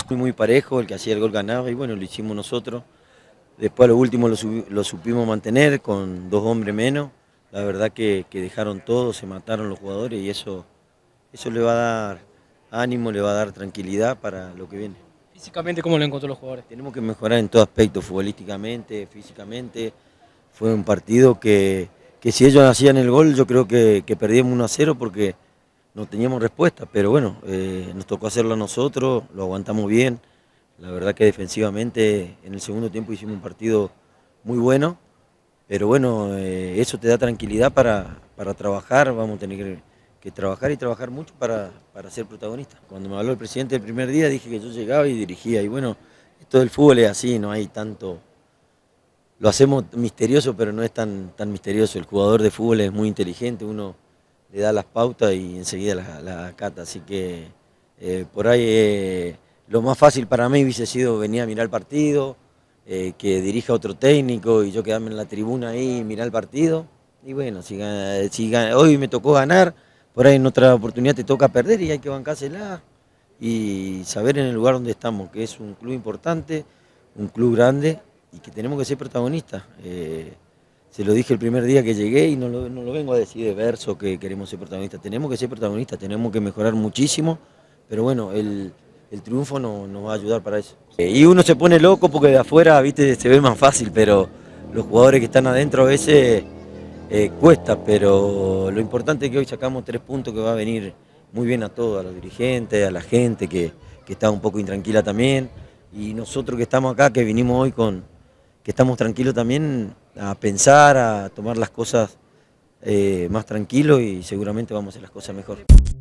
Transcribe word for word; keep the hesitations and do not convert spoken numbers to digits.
Muy, muy parejo, el que hacía el gol ganaba y bueno, lo hicimos nosotros. Después a lo último lo, lo supimos mantener con dos hombres menos. La verdad que, que dejaron todo, se mataron los jugadores y eso, eso le va a dar ánimo, le va a dar tranquilidad para lo que viene. Físicamente, ¿cómo lo encontró los jugadores? Tenemos que mejorar en todo aspecto, futbolísticamente, físicamente. Fue un partido que, que si ellos hacían el gol yo creo que, que perdíamos uno a cero porque no teníamos respuesta, pero bueno, eh, nos tocó hacerlo a nosotros, lo aguantamos bien. La verdad que defensivamente en el segundo tiempo hicimos un partido muy bueno, pero bueno, eh, eso te da tranquilidad para, para trabajar, vamos a tener que, que trabajar y trabajar mucho para, para ser protagonistas. Cuando me habló el presidente el primer día dije que yo llegaba y dirigía, y bueno, todo el fútbol es así, no hay tanto... Lo hacemos misterioso, pero no es tan, tan misterioso. El jugador de fútbol es muy inteligente, uno le da las pautas y enseguida la, la acata. Así que eh, por ahí eh, lo más fácil para mí hubiese sido venir a mirar el partido, eh, que dirija otro técnico y yo quedarme en la tribuna ahí y mirar el partido. Y bueno, si, si hoy me tocó ganar, por ahí en otra oportunidad te toca perder y hay que bancársela y saber en el lugar donde estamos, que es un club importante, un club grande y que tenemos que ser protagonistas. Eh, se lo dije el primer día que llegué y no lo, no lo vengo a decir de verso que queremos ser protagonistas. Tenemos que ser protagonistas, tenemos que mejorar muchísimo, pero bueno, el, el triunfo no, nos va a ayudar para eso. Eh, y uno se pone loco porque de afuera, viste, se ve más fácil, pero los jugadores que están adentro a veces eh, cuesta, pero lo importante es que hoy sacamos tres puntos que va a venir muy bien a todos, a los dirigentes, a la gente que, que está un poco intranquila también, y nosotros que estamos acá, que vinimos hoy con que estamos tranquilos también a pensar, a tomar las cosas eh, más tranquilos y seguramente vamos a hacer las cosas mejor.